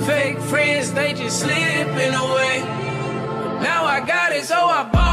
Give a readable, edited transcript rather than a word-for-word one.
Fake friends, they just slipping away. Now I got it, so I bought